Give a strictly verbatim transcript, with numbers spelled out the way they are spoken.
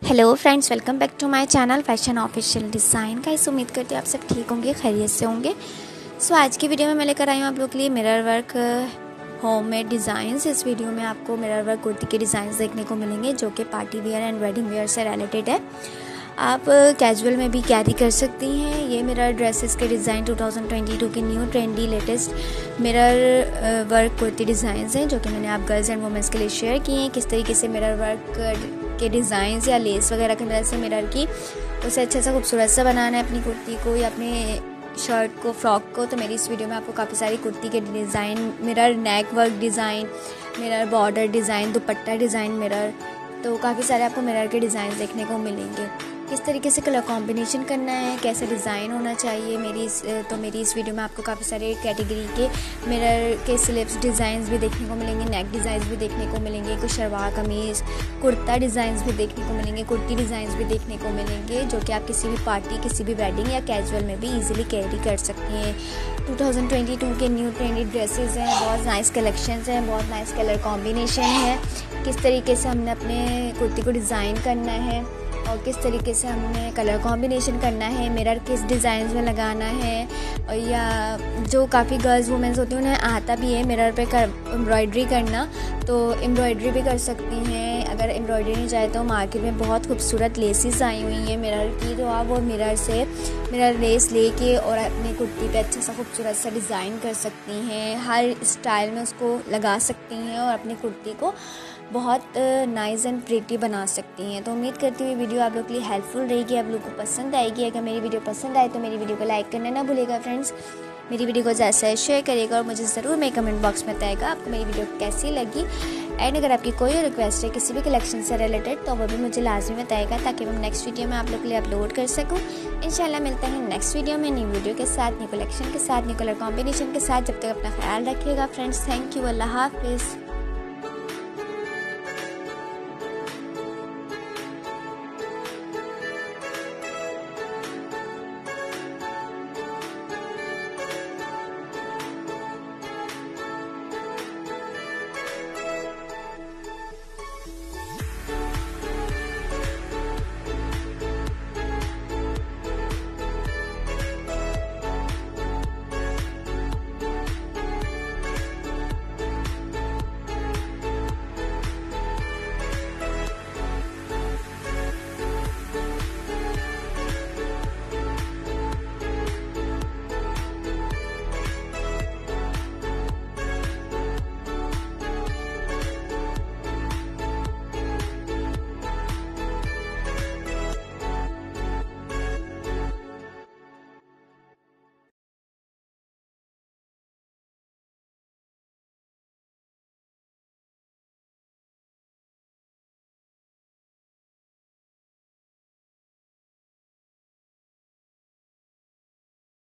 Hello friends, welcome back to my channel fashion official design. Guys, उम्मीद करती हूँ आप सब ठीक होंगे, खैरियत से होंगे। सो so, आज की वीडियो में मैं लेकर आई हूँ आप लोग के लिए मिरर वर्क होममेड डिज़ाइंस। इस वीडियो में आपको मिरर वर्क कुर्ती के डिज़ाइंस देखने को मिलेंगे जो कि party wear and wedding wear से रिलेटेड है। आप कैजुअल में भी कैरी कर सकती हैं। ये मिरर ड्रेसेस के design two thousand twenty two के new trendy latest mirror work kurti designs हैं जो कि मैंने आप गर्ल्स एंड वुमेंस के लिए शेयर किए हैं। किस तरीके से मिरर वर्क के डिज़ाइंस या लेस वगैरह की मदद से मिरर की उसे अच्छा सा खूबसूरत सा बनाना है अपनी कुर्ती को या अपने शर्ट को, फ्रॉक को। तो मेरी इस वीडियो में आपको काफ़ी सारी कुर्ती के design, mirror neck work design, mirror border design, dupatta design mirror, तो काफ़ी सारे आपको मिरर के डिज़ाइन देखने को मिलेंगे। किस तरीके से कलर कॉम्बिनेशन करना है, कैसे डिज़ाइन होना चाहिए मेरी इस तो मेरी इस वीडियो में आपको काफ़ी सारे कैटेगरी के मिरर के स्लिप्स डिज़ाइंस भी देखने को मिलेंगे, नेक डिज़ाइंस भी देखने को मिलेंगे, कुछ शलवार कमीज़, कुर्ता डिज़ाइंस भी देखने को मिलेंगे, कुर्ती डिज़ाइंस भी देखने को मिलेंगे जो कि आप किसी भी पार्टी, किसी भी वेडिंग या कैजुअल में भी ईजिली कैरी कर सकती हैं। टू थाउजेंड ट्वेंटी टू के न्यू ट्रेंडी ड्रेसेस हैं, बहुत नाइस कलेक्शंस हैं, बहुत नाइस कलर कॉम्बिनेशन है। किस तरीके से हमने अपने कुर्ती को डिज़ाइन करना है और किस तरीके से हमने कलर कॉम्बिनेशन करना है, मिरर किस डिज़ाइन में लगाना है, और या जो काफ़ी गर्ल्स वुमेंस होती हैं उन्हें आता भी है मिरर पे कर एम्ब्रॉयडरी करना, तो एम्ब्रॉयडरी भी कर सकती हैं। अगर एम्ब्रॉयडरी नहीं चाहे तो मार्केट में बहुत खूबसूरत लेसेस आई हुई हैं मिरर की, तो आप वो मिरर से मिरर लेस लेके और अपनी कुर्ती पे अच्छा सा खूबसूरत सा डिज़ाइन कर सकती हैं। हर स्टाइल में उसको लगा सकती हैं और अपनी कुर्ती को बहुत नाइस एंड प्रिटी बना सकती हैं। तो उम्मीद करती हुई वीडियो आप लोग के लिए हेल्पफुल रहेगी, आप लोग को पसंद आएगी। अगर मेरी वीडियो पसंद आए तो मेरी वीडियो को लाइक करना ना भूलेगा फ्रेंड्स। मेरी वीडियो को ज़्यादा शेयर करेगा और मुझे ज़रूर मेरे कमेंट बॉक्स में बताएगा आपको मेरी वीडियो कैसी लगी। एंड अगर आपकी कोई रिक्वेस्ट है किसी भी कलेक्शन से रिलेटेड तो वो भी मुझे लाजमी बताएगा ताकि मैं नेक्स्ट वीडियो में आप लोग के लिए अपलोड कर सकूँ। इंशाल्लाह मिलते हैं नेक्स्ट वीडियो में न्यू वीडियो के साथ, न्यू कलेक्शन के साथ, न्यू कलर कॉम्बिनेशन के साथ। जब तक अपना ख्याल रखिएगा फ्रेंड्स। Thank you. अल्लाह हाफिज़।